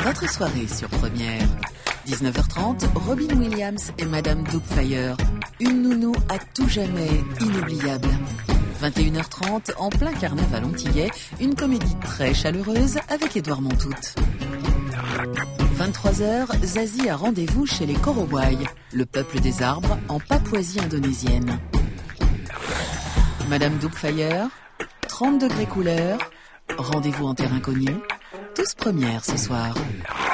votre soirée sur Première. 19h30, Robin Williams et Madame Doubtfire. Une nounou à tout jamais inoubliable. 21h30, en plein carnaval antillais, une comédie très chaleureuse avec Édouard Montout. 23h, Zazie a rendez-vous chez les Korowai, le peuple des arbres en Papouasie indonésienne. Madame Doubtfire, 30 degrés couleur, rendez-vous en terre inconnue, tous Première ce soir.